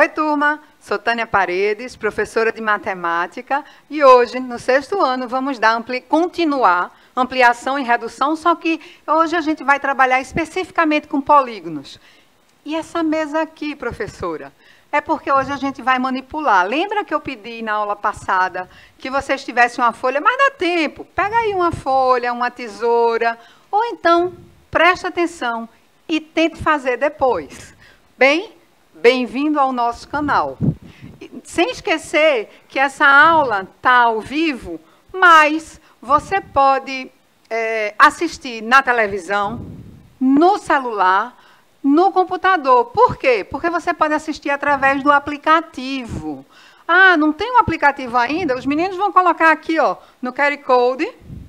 Oi, turma! Sou Tânia Paredes, professora de matemática, e hoje, no 6º ano, vamos continuar ampliação e redução, só que hoje a gente vai trabalhar especificamente com polígonos. E essa mesa aqui, professora, é porque hoje a gente vai manipular. Lembra que eu pedi na aula passada que vocês tivessem uma folha? Mas dá tempo. Pega aí uma folha, uma tesoura, ou então presta atenção e tente fazer depois. Bem-vindo ao nosso canal. Sem esquecer que essa aula está ao vivo, mas você pode assistir na televisão, no celular, no computador. Por quê? Porque você pode assistir através do aplicativo. Ah, não tem um aplicativo ainda? Os meninos vão colocar aqui, ó, no QR Code,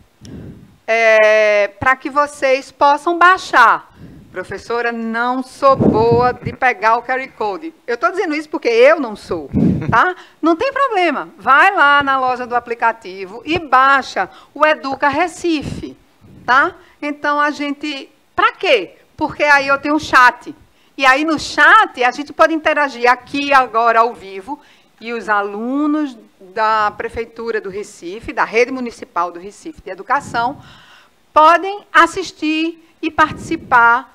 para que vocês possam baixar. Professora, não sou boa de pegar o QR Code. Eu estou dizendo isso porque eu não sou, tá? Não tem problema. Vai lá na loja do aplicativo e baixa o Educa Recife, tá? Então, para quê? Porque aí eu tenho um chat. E aí, no chat, a gente pode interagir aqui, agora, ao vivo, e os alunos da Prefeitura do Recife, da Rede Municipal do Recife de Educação, podem assistir e participar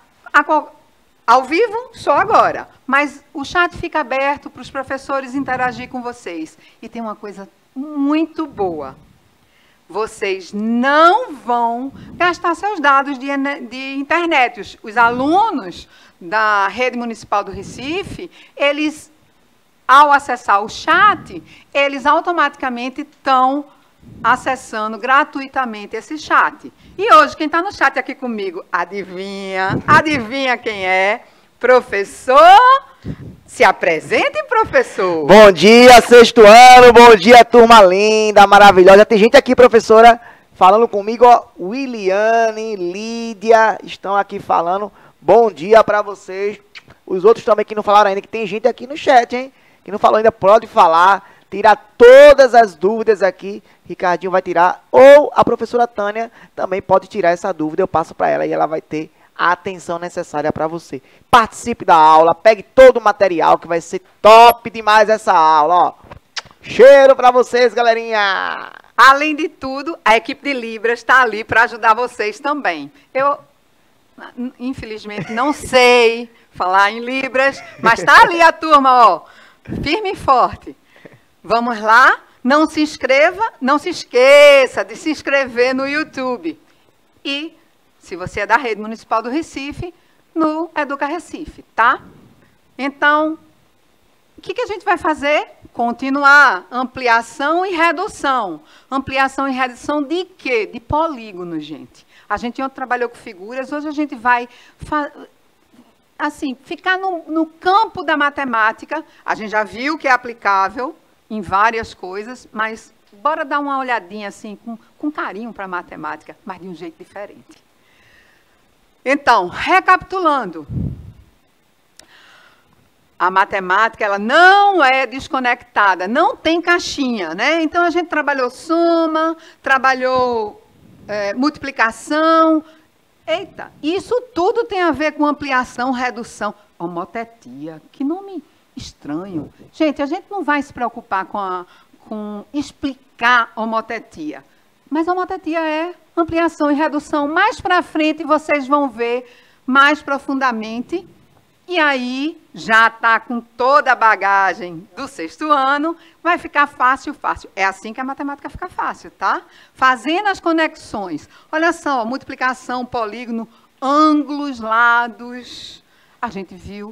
ao vivo, só agora. Mas o chat fica aberto para os professores interagir com vocês. E tem uma coisa muito boa. Vocês não vão gastar seus dados de internet. Os alunos da Rede Municipal do Recife, eles, ao acessar o chat, eles automaticamente estão acessando gratuitamente esse chat. E hoje, quem está no chat aqui comigo, adivinha quem é? Professor? Se apresente, professor. Bom dia, 6º ano, bom dia, turma linda, maravilhosa. Tem gente aqui, professora, falando comigo, ó, Williane, Lídia, estão aqui falando. Bom dia para vocês. Os outros também que não falaram ainda, que tem gente aqui no chat, hein? Que não falou ainda, pode falar. Tirar todas as dúvidas aqui, Ricardinho vai tirar, ou a professora Tânia também pode tirar essa dúvida, eu passo para ela e ela vai ter a atenção necessária para você. Participe da aula, pegue todo o material que vai ser top demais essa aula, ó. Cheiro para vocês, galerinha! Além de tudo, a equipe de Libras está ali para ajudar vocês também. Eu, infelizmente, não sei falar em Libras, mas está ali a turma, ó, firme e forte. Vamos lá, não se esqueça de se inscrever no YouTube. E, se você é da Rede Municipal do Recife, no Educa Recife, tá? Então, o que a gente vai fazer? Continuar ampliação e redução. Ampliação e redução de quê? De polígonos, gente. A gente ontem trabalhou com figuras, hoje a gente vai assim, ficar no campo da matemática. A gente já viu que é aplicável em várias coisas, mas bora dar uma olhadinha assim, com carinho para a matemática, mas de um jeito diferente. Então, recapitulando, a matemática ela não é desconectada, não tem caixinha, né? Então, a gente trabalhou soma, trabalhou multiplicação. Eita, isso tudo tem a ver com ampliação, redução. Homotetia, que nome estranho. Gente, a gente não vai se preocupar com explicar homotetia. Mas homotetia é ampliação e redução. Mais para frente vocês vão ver mais profundamente. E aí, já está com toda a bagagem do 6º ano, vai ficar fácil. É assim que a matemática fica fácil, tá? Fazendo as conexões. Olha só, multiplicação, polígono, ângulos, lados. A gente viu.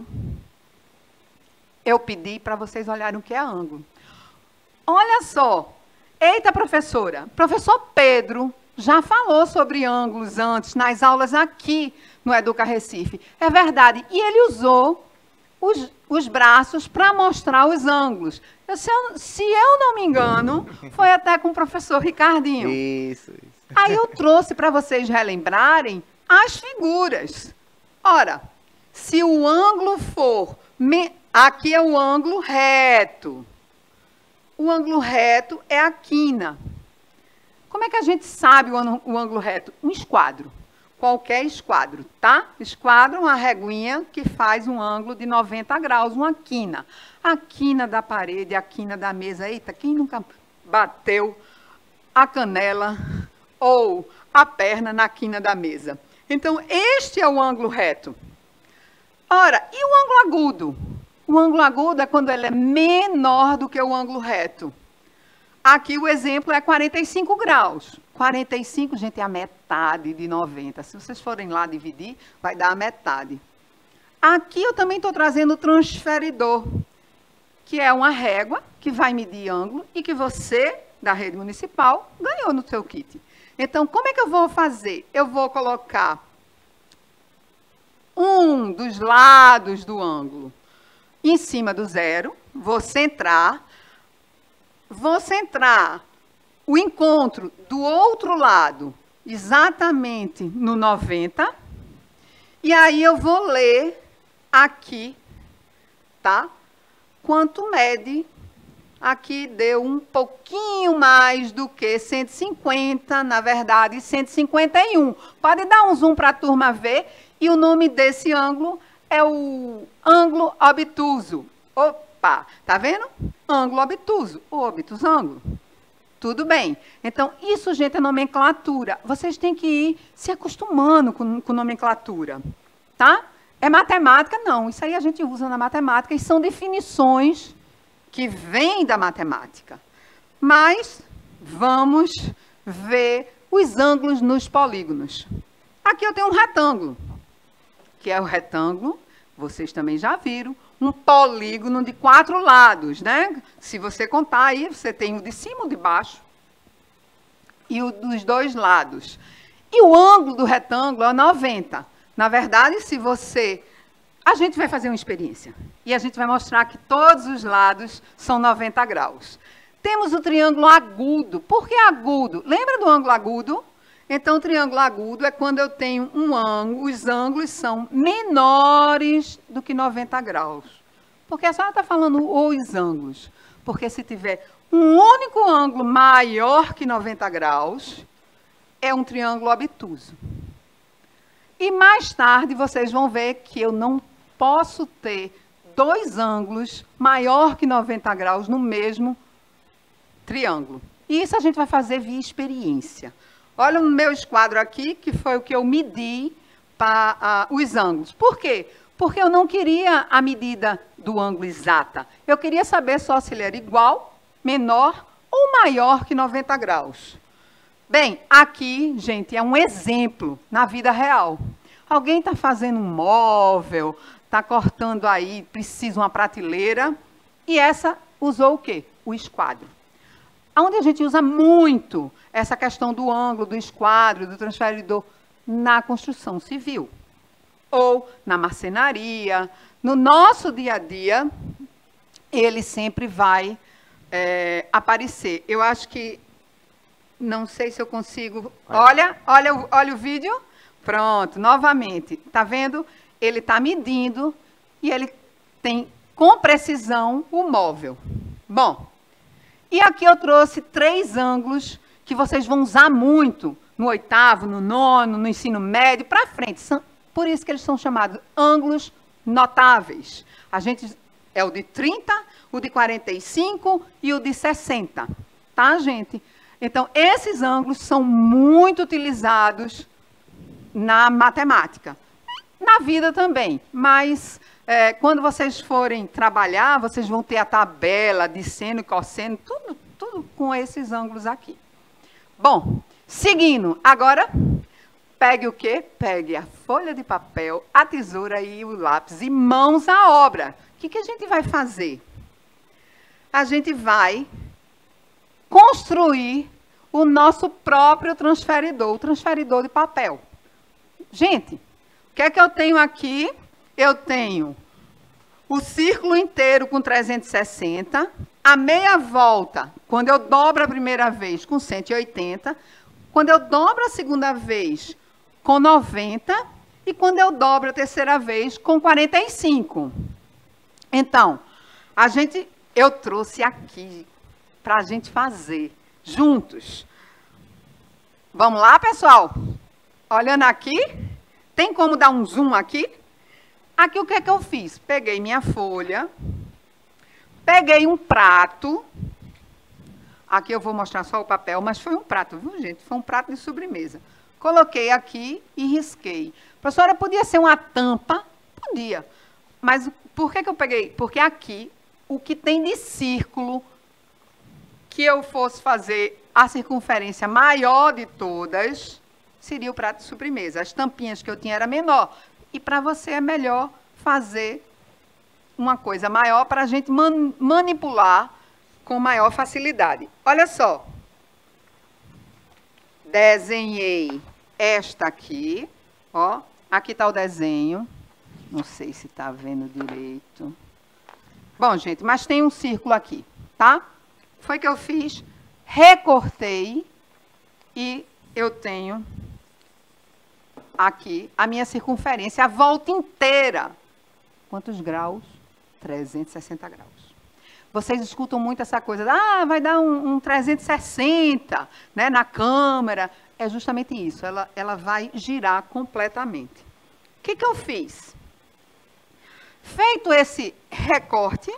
Eu pedi para vocês olharem o que é ângulo. Olha só. Eita, professora. Professor Pedro já falou sobre ângulos antes, nas aulas aqui no Educa Recife. É verdade. E ele usou os braços para mostrar os ângulos. Se eu não me engano, foi até com o professor Ricardinho. Isso. Aí eu trouxe para vocês relembrarem as figuras. Ora, se o ângulo for... Aqui é o ângulo reto. O ângulo reto é a quina. Como é que a gente sabe o ângulo reto? Um esquadro. qualquer esquadro, tá? Esquadro é uma reguinha que faz um ângulo de 90 graus, uma quina. A quina da parede, a quina da mesa. Eita, quem nunca bateu a canela ou a perna na quina da mesa? Então, este é o ângulo reto. Ora, e o ângulo agudo? O ângulo agudo é quando ele é menor do que o ângulo reto. Aqui o exemplo é 45 graus. 45, gente, é a metade de 90. Se vocês forem lá dividir, vai dar a metade. Aqui eu também estou trazendo o transferidor, que é uma régua que vai medir ângulo e que você, da rede municipal, ganhou no seu kit. Então, como é que eu vou fazer? Eu vou colocar um dos lados do ângulo em cima do zero, vou centrar o encontro do outro lado exatamente no 90, e aí eu vou ler aqui, tá? Quanto mede. Aqui deu um pouquinho mais do que 150, na verdade, 151. Pode dar um zoom para a turma ver, e o nome desse ângulo é o ângulo obtuso. Opa, tá vendo? Ângulo obtuso, ou obtusângulo. Tudo bem. Então, isso, gente, é nomenclatura. Vocês têm que ir se acostumando com nomenclatura, tá? É matemática? Não. Isso aí a gente usa na matemática e são definições que vêm da matemática. Mas vamos ver os ângulos nos polígonos. Aqui eu tenho um retângulo, que é o retângulo, vocês também já viram, um polígono de 4 lados, né? Se você contar aí, você tem o de cima, o de baixo e o dos 2 lados. E o ângulo do retângulo é 90. Na verdade, se você... A gente vai fazer uma experiência e a gente vai mostrar que todos os lados são 90 graus. Temos o triângulo agudo. Por que agudo? Lembra do ângulo agudo? Então, o triângulo agudo é quando eu tenho um ângulo, os ângulos são menores do que 90 graus. Por que a senhora está falando os ângulos? Porque se tiver um único ângulo maior que 90 graus, é um triângulo obtuso. E mais tarde vocês vão ver que eu não posso ter 2 ângulos maior que 90 graus no mesmo triângulo. E isso a gente vai fazer via experiência. Olha o meu esquadro aqui, que foi o que eu medi para os ângulos. Por quê? Porque eu não queria a medida do ângulo exata. Eu queria saber só se ele era igual, menor ou maior que 90 graus. Bem, aqui, gente, é um exemplo na vida real. Alguém está fazendo um móvel, está cortando aí, precisa uma prateleira, e essa usou o quê? O esquadro. Onde a gente usa muito essa questão do ângulo, do esquadro, do transferidor, na construção civil. Ou na marcenaria. No nosso dia a dia, ele sempre vai aparecer. Eu acho que, não sei se eu consigo... Olha o vídeo. Pronto, novamente. Está vendo? Ele está medindo e ele tem com precisão o móvel. Bom, e aqui eu trouxe 3 ângulos que vocês vão usar muito no 8º, no 9º, no ensino médio, para frente. Por isso que eles são chamados ângulos notáveis. A gente é o de 30, o de 45 e o de 60. Tá, gente? Então, esses ângulos são muito utilizados na matemática. Na vida também, mas quando vocês forem trabalhar, vocês vão ter a tabela de seno e cosseno, tudo com esses ângulos aqui. Bom, seguindo, agora, pegue o quê? Pegue a folha de papel, a tesoura e o lápis e mãos à obra. O que a gente vai fazer? A gente vai construir o nosso próprio transferidor, o transferidor de papel. Gente, o que é que eu tenho aqui? Eu tenho o círculo inteiro com 360, a meia volta, quando eu dobro a primeira vez, com 180, quando eu dobro a segunda vez, com 90, e quando eu dobro a terceira vez, com 45. Então, eu trouxe aqui para a gente fazer juntos. Vamos lá, pessoal? olhando aqui, tem como dar um zoom aqui? Aqui o que é que eu fiz? Peguei minha folha, peguei um prato, aqui eu vou mostrar só o papel, mas foi um prato, viu, gente? Foi um prato de sobremesa. Coloquei aqui e risquei. Professora, podia ser uma tampa? Podia. Mas por que eu peguei? Porque aqui, o que tem de círculo, que eu fosse fazer a circunferência maior de todas, seria o prato de sobremesa. As tampinhas que eu tinha era menor. E para você é melhor fazer uma coisa maior para a gente manipular com maior facilidade. Olha só. Desenhei esta aqui. Ó, aqui está o desenho. Não sei se está vendo direito. Bom, gente, mas tem um círculo aqui, tá? Foi que eu fiz, recortei e eu tenho aqui a minha circunferência, a volta inteira. Quantos graus? 360 graus. Vocês escutam muito essa coisa, vai dar um 360, né, na câmera. É justamente isso, ela vai girar completamente. O que eu fiz? Feito esse recorte,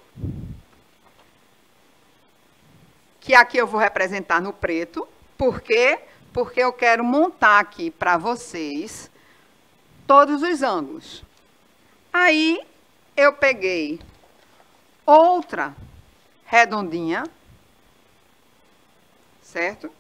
que aqui eu vou representar no preto, por quê? Porque eu quero montar aqui para vocês todos os ângulos. Aí, eu peguei outra redondinha, certo?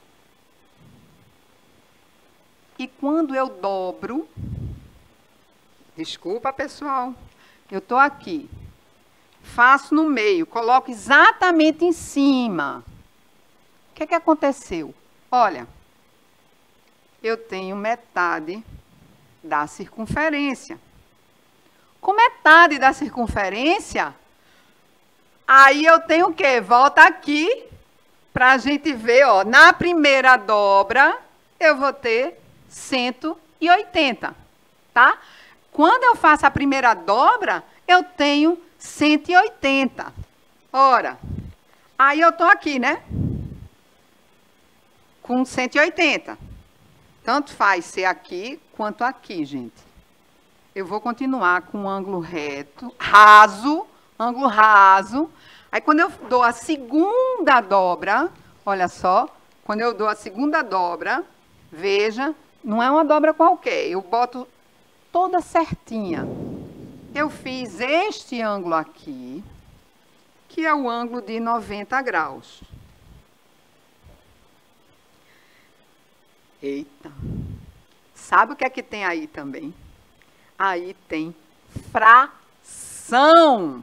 E quando eu dobro, desculpa, pessoal, eu estou aqui, faço no meio, coloco exatamente em cima. O que aconteceu? Olha, eu tenho metade da circunferência. Com metade da circunferência, aí eu tenho o quê? Volta aqui para a gente ver, ó, na primeira dobra, eu vou ter 180, tá? Quando eu faço a primeira dobra, eu tenho 180. Ora, aí eu estou aqui, né? Com 180. Tanto faz ser aqui quanto aqui, gente. Eu vou continuar com um ângulo reto, raso, ângulo raso. Aí, quando eu dou a segunda dobra, olha só, quando eu dou a segunda dobra, veja, não é uma dobra qualquer, eu boto toda certinha. Eu fiz este ângulo aqui, que é o ângulo de 90 graus. Eita! Sabe o que é que tem aí também? Aí tem fração.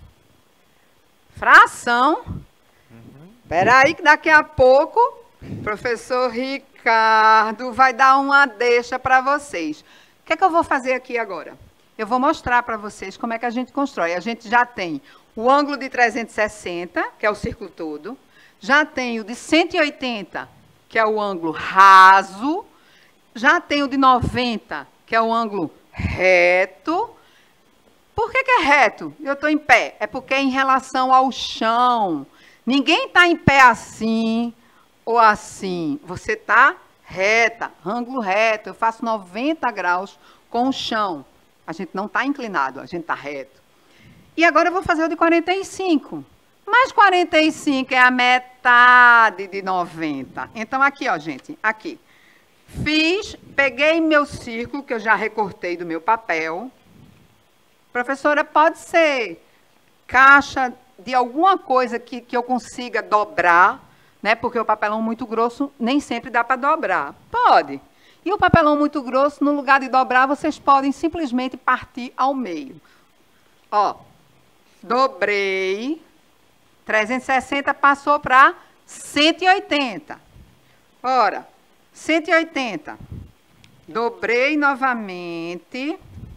Fração. Espera aí que daqui a pouco o professor Ricardo vai dar uma deixa para vocês. O que é que eu vou fazer aqui agora? Eu vou mostrar para vocês como é que a gente constrói. A gente já tem o ângulo de 360, que é o círculo todo. Já tem o de 180, que é o ângulo raso. Já tem o de 90, que é o ângulo reto. Por que é reto? Eu estou em pé. É porque é em relação ao chão. Ninguém está em pé assim ou assim. Você está reta, ângulo reto. Eu faço 90 graus com o chão. A gente não está inclinado, a gente está reto. E agora eu vou fazer o de 45. Mas 45 é a metade de 90. Então, aqui, ó, gente, aqui. Fiz, peguei meu círculo, que eu já recortei do meu papel. Professora, pode ser caixa de alguma coisa que eu consiga dobrar, né? Porque o papelão muito grosso nem sempre dá para dobrar. Pode. E o papelão muito grosso, no lugar de dobrar, vocês podem simplesmente partir ao meio. Ó, dobrei, 360 passou para 180. Ora, 180. Dobrei novamente.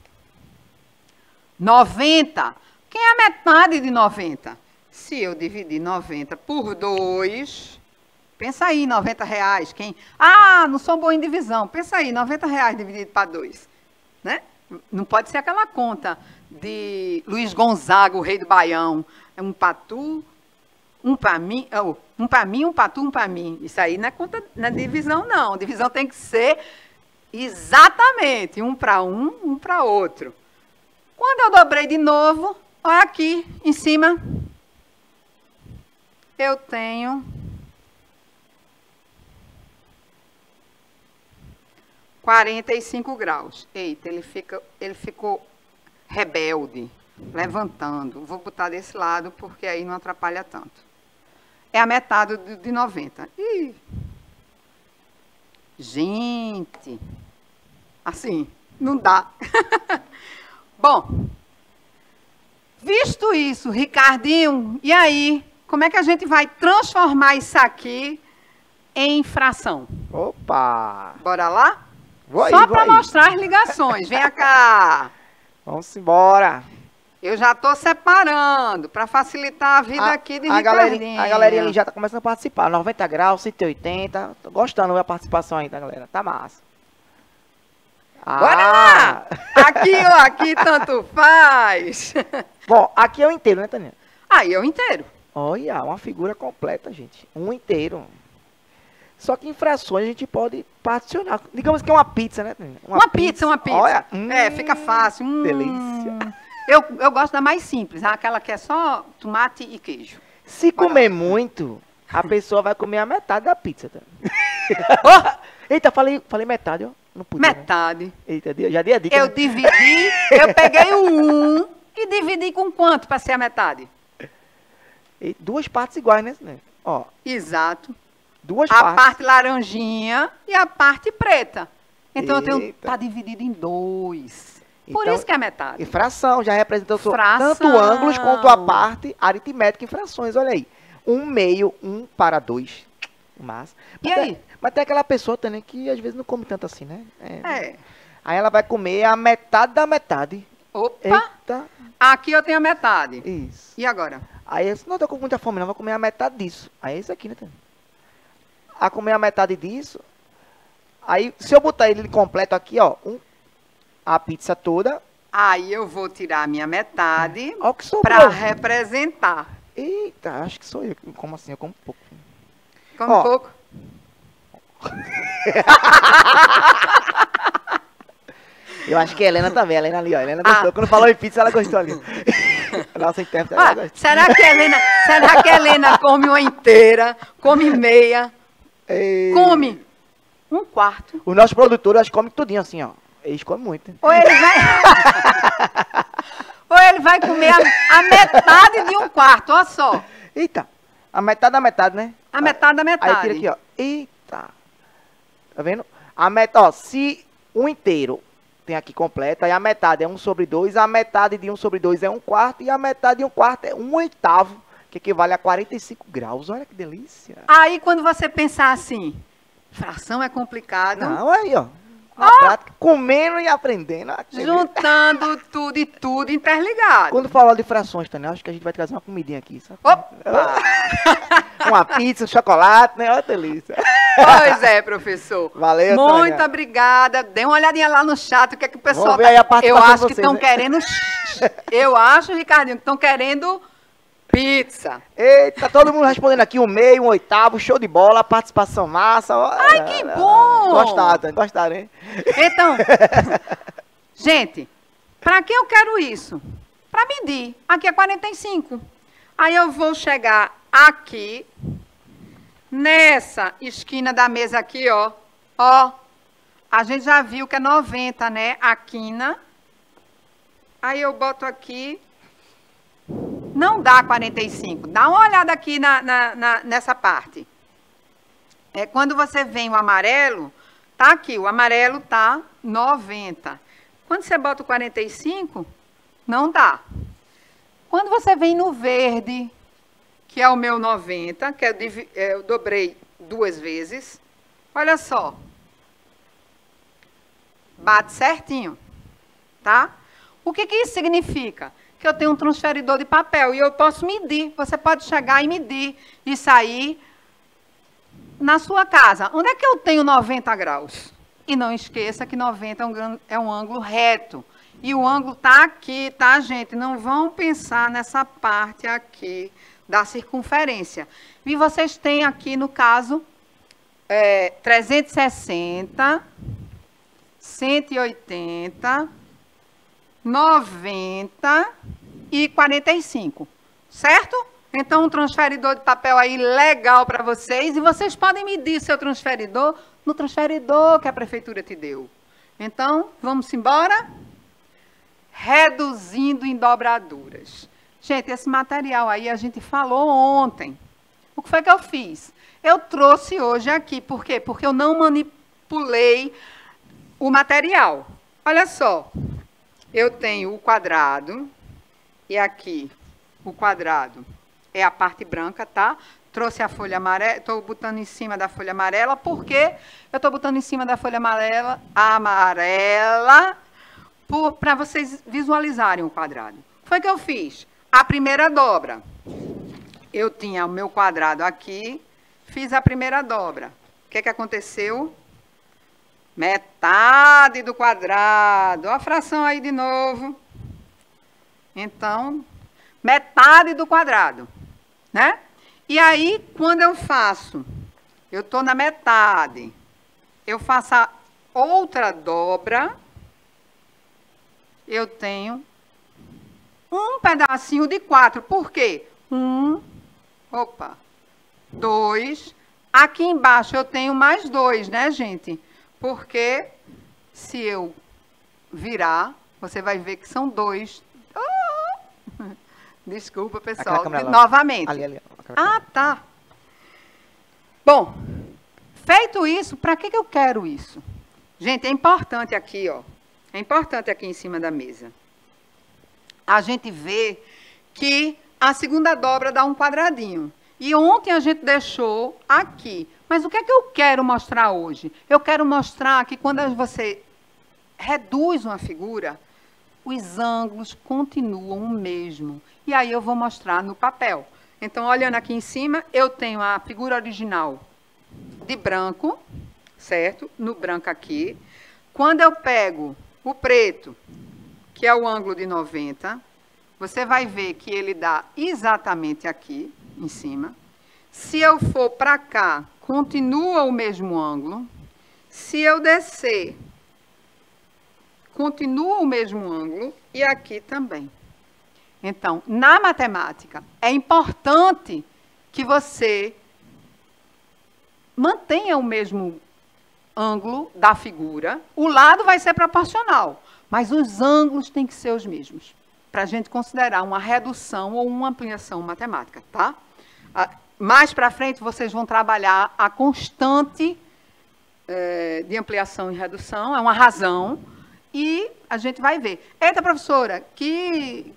90. Quem é a metade de 90? Se eu dividir 90 por 2, pensa aí, 90 reais. Quem? Não sou boa em divisão. Pensa aí, 90 reais dividido para 2. Né? Não pode ser aquela conta de Luiz Gonzaga, o rei do Baião. É um patu, um para mim, um para mim, um patu, um para mim. Isso aí não é conta na divisão, não. A divisão tem que ser Exatamente, um para um para outro. Quando eu dobrei de novo, olha aqui em cima, eu tenho 45 graus. Eita, ele ficou rebelde, levantando. Vou botar desse lado, porque aí não atrapalha tanto. É a metade de 90. Ih. Gente, assim, não dá. Bom, visto isso, Ricardinho, e aí, como é que a gente vai transformar isso aqui em fração? Opa! Bora lá? Vou Só aí, para mostrar as ligações. Venha cá. Vamos embora. Eu já estou separando para facilitar a vida aqui de Ricardinho. A galerinha ali já está começando a participar. 90 graus, 180. Tô gostando da participação aí, tá, galera? Tá massa. Bora lá! Aqui ou aqui, tanto faz. Bom, aqui é o inteiro, né, Tânia? Aí é o inteiro. Olha, uma figura completa, gente. Um inteiro. Só que em frações a gente pode particionar. Digamos que é uma pizza, né, Tânia? Uma pizza. Olha, Fica fácil. Delícia. Eu gosto da mais simples, aquela que é só tomate e queijo. Se comer muito, a pessoa vai comer a metade da pizza. Tá? Oh! Eita, falei metade, ó. Não podia, metade. Né? Eita, já dei a dica. Eu dividi, eu peguei o 1 e dividi com quanto para ser a metade? E duas partes iguais, né? Ó. Exato. Duas partes. A parte laranjinha e a parte preta. Então tá dividido em 2. Por então, isso que é metade. E fração, já representa tanto ângulos quanto a parte aritmética em frações. Olha aí. 1/2, 1 para 2. Massa. E aí? Mas tem aquela pessoa também que às vezes não come tanto assim, né? É. Aí ela vai comer a metade da metade. Opa! Eita. Aqui eu tenho a metade. Isso. E agora? Aí eu não tô com muita fome, não. Vou comer a metade disso. Aí é isso aqui, né? A comer a metade disso. Aí, se eu botar ele completo aqui, ó. A pizza toda. Aí eu vou tirar a minha metade Ó, que sobrou. Pra representar. Eita, acho que sou eu. Como assim? Eu como pouco. Come um pouco. Eu acho que a Helena também. A Helena ali, ó. A Helena gostou. Quando falou em pizza, ela gostou ali. Nossa intérprete, ela gostou. Será que a Helena come uma inteira? Come meia? Come 1/4. Os nossos produtores, eles comem tudinho assim, ó. Eles comem muito. Ou ele vai comer a metade de 1/4, olha só. Eita, a metade da metade, né? A metade da metade. Aí tira aqui, ó. Eita. Tá vendo? A metade, ó, se um inteiro tem aqui completo, aí a metade é 1/2, a metade de 1/2 é 1/4 e a metade de 1/4 é 1/8, que equivale a 45 graus. Olha que delícia. Aí quando você pensar assim, fração é complicado. Não, aí, ó. Na prática, comendo e aprendendo. Juntando tudo e tudo interligado. Quando falar de frações, Tânia, acho que a gente vai trazer uma comidinha aqui, sabe? Opa! Uma pizza, um chocolate, né? Olha que delícia. Pois é, professor. Valeu, muito Tânia. Obrigada. Dê uma olhadinha lá no chat, o que é que o pessoal Vamos ver aí a participação Eu acho de que vocês, estão né? querendo... Eu acho, Ricardinho, que estão querendo pizza. Eita, todo mundo respondendo aqui, 1/2, 1/8, show de bola, participação massa. Ai, que bom! Gostaram, hein? Então, gente, para que eu quero isso? Para medir. Aqui é 45. Aí eu vou chegar aqui, nessa esquina da mesa aqui, ó. Ó, a gente já viu que é 90, né? A quina. Aí eu boto aqui. Não dá 45. Dá uma olhada aqui nessa parte. Quando você vem o amarelo, tá aqui. O amarelo tá 90. Quando você bota o 45, não dá. Quando você vem no verde, que é o meu 90, que eu dobrei 2 vezes, olha só. Bate certinho, tá? O que isso significa? Que eu tenho um transferidor de papel e eu posso medir. Você pode chegar e medir e sair na sua casa. Onde é que eu tenho 90 graus? E não esqueça que 90 é um ângulo reto. E o ângulo está aqui, tá, gente? Não vão pensar nessa parte aqui da circunferência. E vocês têm aqui, no caso, 360 180, 90 e 45, certo? Então, um transferidor de papel aí legal para vocês. E vocês podem medir seu transferidor no transferidor que a prefeitura te deu. Então, vamos embora? Reduzindo em dobraduras. Gente, esse material aí a gente falou ontem. O que foi que eu fiz? Eu trouxe hoje aqui. Por quê? Porque eu não manipulei o material. Olha só. Eu tenho o quadrado. E aqui, o quadrado é a parte branca, tá? Trouxe a folha amarela, estou botando em cima da folha amarela. Por quê? Eu estou botando em cima da folha amarela para vocês visualizarem o quadrado. O que foi que eu fiz? A primeira dobra. Eu tinha o meu quadrado aqui, fiz a primeira dobra. O que aconteceu? Metade do quadrado. Olha a fração aí de novo. Então, metade do quadrado, né? E aí, quando eu faço, eu estou na metade, eu faço a outra dobra, eu tenho um pedacinho de 4. Por quê? 2. Aqui embaixo eu tenho mais 2, né, gente? Porque se eu virar, você vai ver que são 2. Desculpa, pessoal. Novamente. Ali. Ah, tá. Bom, feito isso, para que eu quero isso? Gente, é importante aqui, ó. É importante aqui em cima da mesa. A gente vê que a segunda dobra dá um quadradinho. E ontem a gente deixou aqui. Mas o que é que eu quero mostrar hoje? Eu quero mostrar que quando você reduz uma figura, os ângulos continuam o mesmo. E aí eu vou mostrar no papel. Então, olhando aqui em cima, eu tenho a figura original de branco, certo? No branco aqui. Quando eu pego o preto, que é o ângulo de 90, você vai ver que ele dá exatamente aqui, em cima. Se eu for para cá, continua o mesmo ângulo. Se eu descer, continua o mesmo ângulo e aqui também. Então, na matemática, é importante que você mantenha o mesmo ângulo da figura. O lado vai ser proporcional, mas os ângulos têm que ser os mesmos, para a gente considerar uma redução ou uma ampliação matemática, tá? Mais para frente, vocês vão trabalhar a constante de ampliação e redução, é uma razão. E a gente vai ver. Eita, professora, que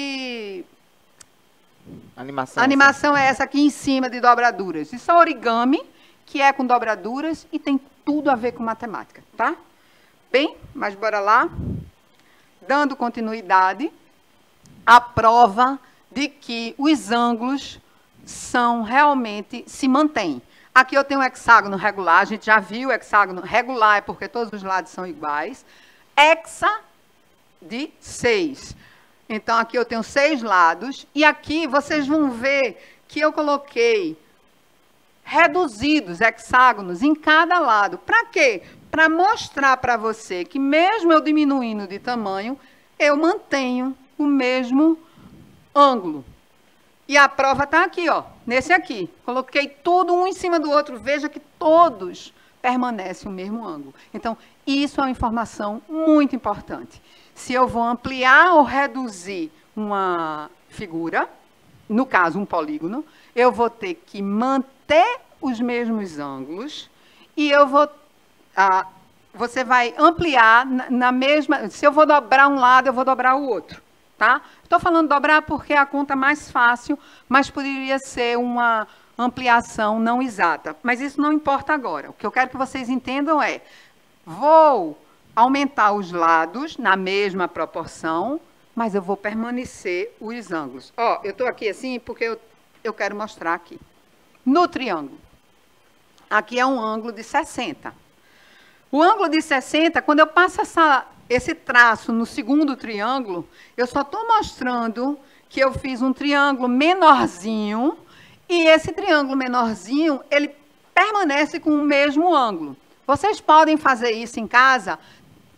animação é essa aqui em cima de dobraduras? Isso é origami, que é com dobraduras e tem tudo a ver com matemática, tá? Bem, mas bora lá. Dando continuidade, a prova de que os ângulos são realmente, se mantêm. Aqui eu tenho um hexágono regular, a gente já viu o hexágono regular, é porque todos os lados são iguais. Hexa de 6. Então, aqui eu tenho 6 lados. E aqui vocês vão ver que eu coloquei reduzidos hexágonos em cada lado. Para quê? Para mostrar para você que mesmo eu diminuindo de tamanho, eu mantenho o mesmo ângulo. E a prova está aqui, ó, nesse aqui. Coloquei tudo um em cima do outro. Veja que todos permanecem o mesmo ângulo. Então, isso é uma informação muito importante. Se eu vou ampliar ou reduzir uma figura, no caso, um polígono, eu vou ter que manter os mesmos ângulos e eu vou... você vai ampliar na mesma... Se eu vou dobrar um lado, eu vou dobrar o outro, tá? Estou falando dobrar porque é a conta mais fácil, mas poderia ser uma ampliação não exata. Mas isso não importa agora. O que eu quero que vocês entendam é... Vou aumentar os lados na mesma proporção, mas eu vou permanecer os ângulos. Ó, eu estou aqui assim porque eu quero mostrar aqui. No triângulo. Aqui é um ângulo de 60. O ângulo de 60, quando eu passo esse traço no segundo triângulo, eu só estou mostrando que eu fiz um triângulo menorzinho e esse triângulo menorzinho, ele permanece com o mesmo ângulo. Vocês podem fazer isso em casa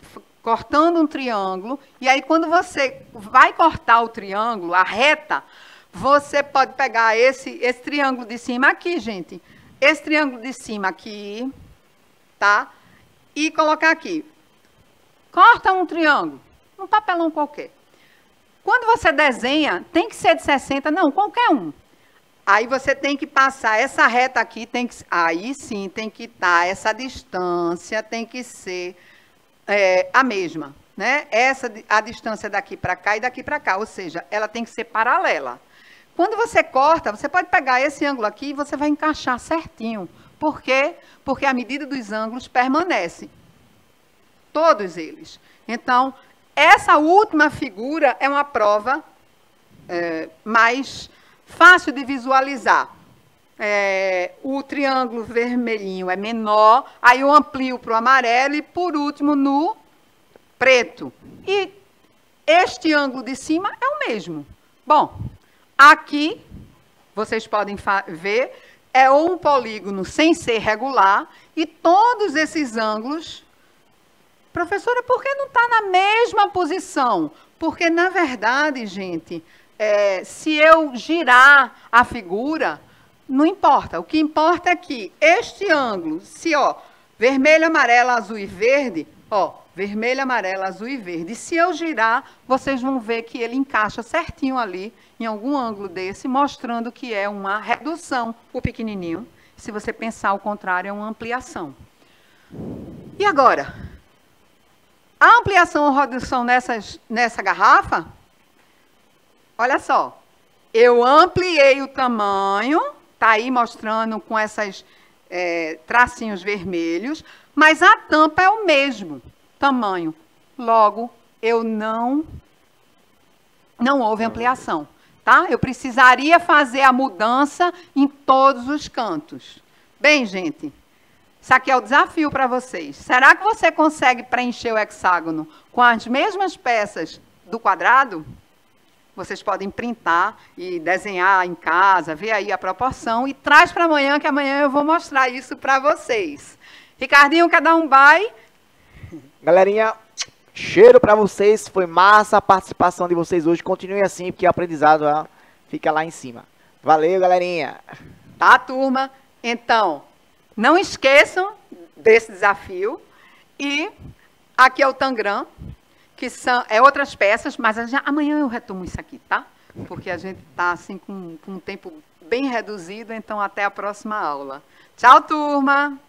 cortando um triângulo, e aí quando você vai cortar o triângulo, a reta, você pode pegar esse triângulo de cima aqui, gente. Esse triângulo de cima aqui, tá? E colocar aqui. Corta um triângulo, um papelão qualquer. Quando você desenha, tem que ser de 60, não, qualquer um. Aí você tem que passar essa reta aqui, aí sim tem que estar, essa distância tem que ser a mesma, né? A distância daqui para cá e daqui para cá, ou seja, ela tem que ser paralela. Quando você corta, você pode pegar esse ângulo aqui e você vai encaixar certinho. Por quê? Porque a medida dos ângulos permanece. Todos eles. Então, essa última figura é uma prova mais fácil de visualizar. O triângulo vermelhinho é menor, aí eu amplio para o amarelo e, por último, no preto. E este ângulo de cima é o mesmo. Bom, aqui, vocês podem ver, é um polígono sem ser regular e todos esses ângulos... Professora, por que não está na mesma posição? Porque, na verdade, gente... se eu girar a figura, não importa. O que importa é que este ângulo, vermelho, amarelo, azul e verde, vermelho, amarelo, azul e verde. Se eu girar, vocês vão ver que ele encaixa certinho ali, em algum ângulo desse, mostrando que é uma redução, o pequenininho. Se você pensar ao contrário, é uma ampliação. E agora? A ampliação ou redução nessa garrafa... Olha só, eu ampliei o tamanho, está aí mostrando com esses tracinhos vermelhos, mas a tampa é o mesmo tamanho. Logo, não houve ampliação, tá? Eu precisaria fazer a mudança em todos os cantos. Bem, gente, isso aqui é o desafio para vocês. Será que você consegue preencher o hexágono com as mesmas peças do quadrado? Vocês podem printar e desenhar em casa, ver aí a proporção e traz para amanhã, que amanhã eu vou mostrar isso para vocês. Ricardinho, quer dar um bye? Galerinha, cheiro para vocês. Foi massa a participação de vocês hoje. Continue assim, porque o aprendizado fica lá em cima. Valeu, galerinha. Tá, turma? Então, não esqueçam desse desafio. E aqui é o Tangram, que são outras peças, mas amanhã eu retomo isso aqui, tá? Porque a gente está assim com um tempo bem reduzido, então até a próxima aula. Tchau, turma!